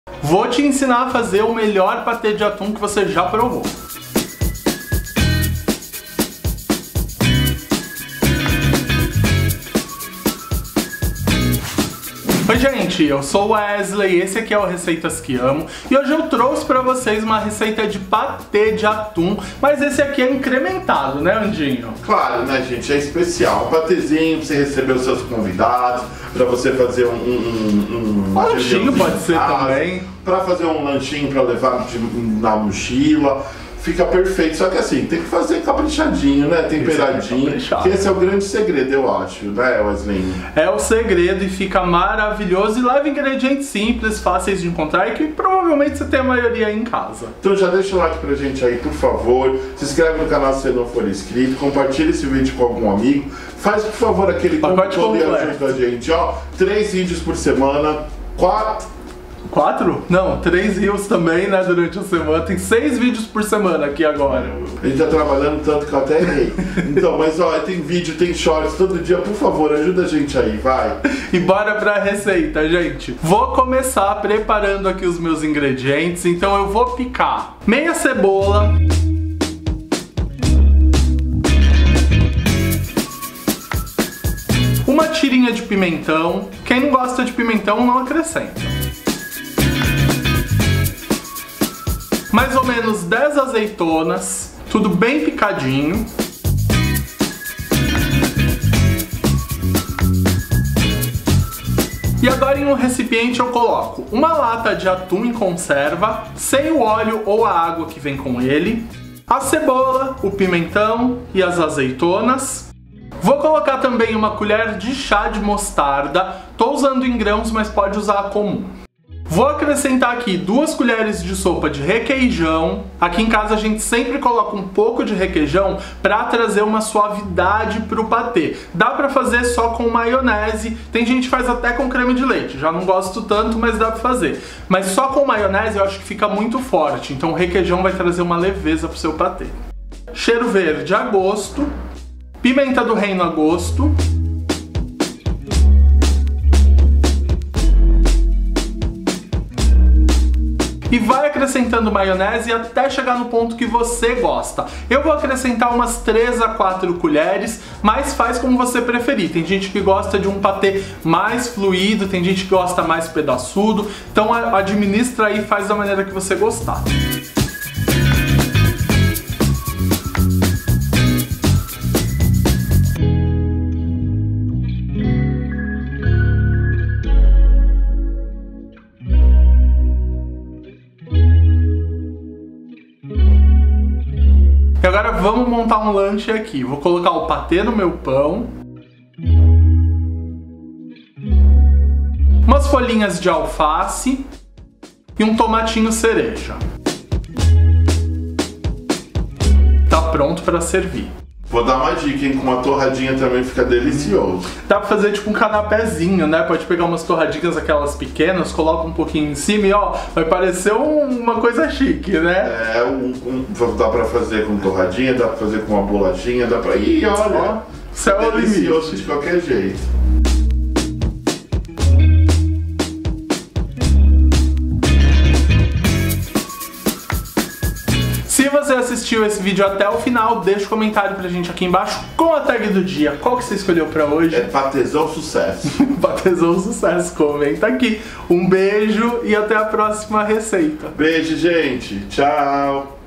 Vou te ensinar a fazer o melhor patê de atum que você já provou. Oi gente, eu sou o Wesley, esse aqui é o Receitas que Amo e hoje eu trouxe pra vocês uma receita de patê de atum, mas esse aqui é incrementado, né Andinho? Claro, né gente, é especial, um patezinho pra você receber os seus convidados, pra você fazer um lanchinho pode ser também. Pra fazer um lanchinho pra levar na mochila. Fica perfeito, só que assim, tem que fazer caprichadinho, né? Temperadinho. Que esse é o grande segredo, eu acho, né, Wesley? É o segredo e fica maravilhoso e leva ingredientes simples, fáceis de encontrar e que provavelmente você tem a maioria aí em casa. Então já deixa o like pra gente aí, por favor. Se inscreve no canal se você não for inscrito, compartilha esse vídeo com algum amigo. Faz, por favor, aquele pacote completo. Ajuda a gente, ó. 3 vídeos por semana, 4? Não, 3 reels também, né, durante a semana. Tem 6 vídeos por semana aqui agora. A gente tá trabalhando tanto que eu até errei. Então, mas ó, tem vídeo, tem shorts todo dia. Por favor, ajuda a gente aí, vai. E bora pra receita, gente. Vou começar preparando aqui os meus ingredientes. Então eu vou picar meia cebola, uma tirinha de pimentão. Quem não gosta de pimentão não acrescenta. Mais ou menos 10 azeitonas, tudo bem picadinho. E agora em um recipiente eu coloco uma lata de atum em conserva, sem o óleo ou a água que vem com ele, a cebola, o pimentão e as azeitonas. Vou colocar também uma colher de chá de mostarda, tô usando em grãos, mas pode usar a comum. Vou acrescentar aqui 2 colheres de sopa de requeijão. Aqui em casa a gente sempre coloca um pouco de requeijão para trazer uma suavidade pro patê. Dá para fazer só com maionese, tem gente que faz até com creme de leite. Já não gosto tanto, mas dá para fazer. Mas só com maionese eu acho que fica muito forte, então o requeijão vai trazer uma leveza pro seu patê. Cheiro verde a gosto, pimenta do reino a gosto. E vai acrescentando maionese até chegar no ponto que você gosta. Eu vou acrescentar umas 3 a 4 colheres, mas faz como você preferir. Tem gente que gosta de um patê mais fluido, tem gente que gosta mais pedaçudo. Então administra aí e faz da maneira que você gostar. E agora vamos montar um lanche aqui. Vou colocar o patê no meu pão, umas folhinhas de alface e um tomatinho cereja. Tá pronto para servir. Vou dar uma dica, hein? Com uma torradinha também fica delicioso. Dá pra fazer tipo um canapézinho, né? Pode pegar umas torradinhas, aquelas pequenas, coloca um pouquinho em cima e ó, vai parecer uma coisa chique, né? Dá pra fazer com torradinha, dá pra fazer com uma bolachinha, dá pra... Ih, olha! Céu é o limite. Delicioso de qualquer jeito. Se você assistiu esse vídeo até o final, deixa um comentário pra gente aqui embaixo com a tag do dia. Qual que você escolheu pra hoje? É patezão sucesso. Patezão sucesso, comenta aqui. Um beijo e até a próxima receita. Beijo, gente. Tchau.